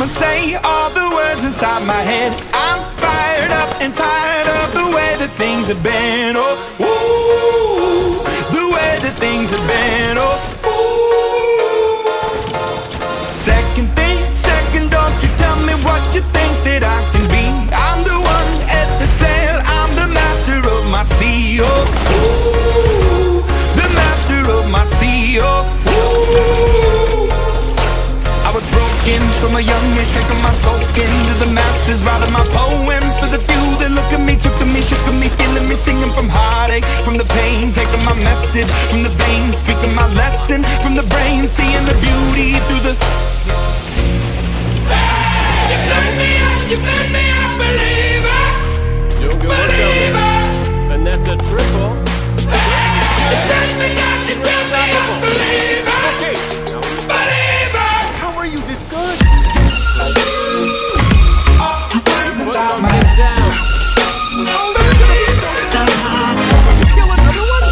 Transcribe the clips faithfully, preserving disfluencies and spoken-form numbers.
I'ma say all the words inside my head. I'm fired up and tired of the way that things have been. Oh, ooh, the way that things have been. Oh, ooh. Second thing, second, don't you tell me what you think that I can be. I'm the one at the sail, I'm the master of my sea. Oh, ooh, the master of my sea. Oh, ooh. I was broken from a young age, taking my soul into the masses, writing my poems for the few that look at me, took to me, shook at me, feeling me, singing from heartache, from the pain, taking my message from the veins, speaking my lesson from the brain, seeing the beauty through the. You made me up, you made me up, believer, Doing good work, believer, and that's a triple. you made me up, you made me up, believer, Okay, now believer. how are you this good? All the words Put about those my things down. Kill another one?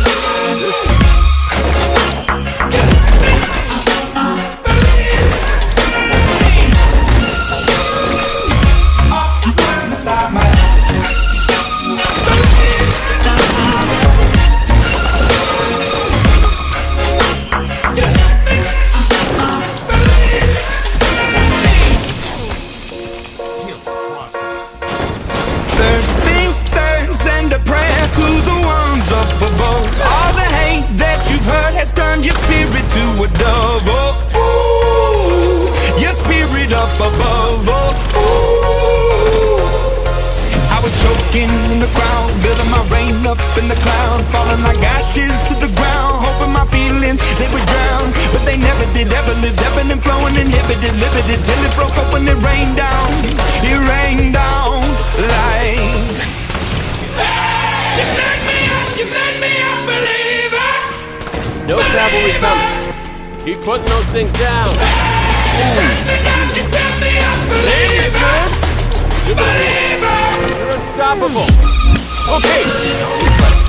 Third things thirds and a prayer to the ones up above. All the hate that you've heard has turned your spirit to a dove. Oh, ooh, your spirit up above. Oh, ooh. I was choking in the crowd, building my rain up in the cloud, falling like ashes to the ground, hoping my feelings they would drown, but they never did. Ever lived, ebbing and flowing, inhibited, limited, till it broke up when it rained down. It rained down like. You made me up, you made me up, believer. No cavalry coming. Keep putting those things down. You made me up, you made me up, believer, believer. You're unstoppable. Okay, now